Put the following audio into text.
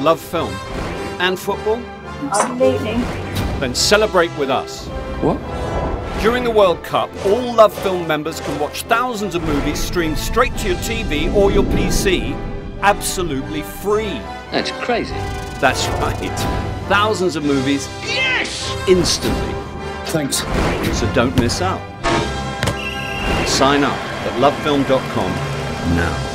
love film and football? Absolutely. Then celebrate with us. What? During the World Cup, all LOVEFiLM members can watch thousands of movies streamed straight to your TV or your PC, absolutely free. That's crazy. That's right. Thousands of movies. Yes! Instantly. Thanks. So don't miss out. Sign up at lovefilm.com now.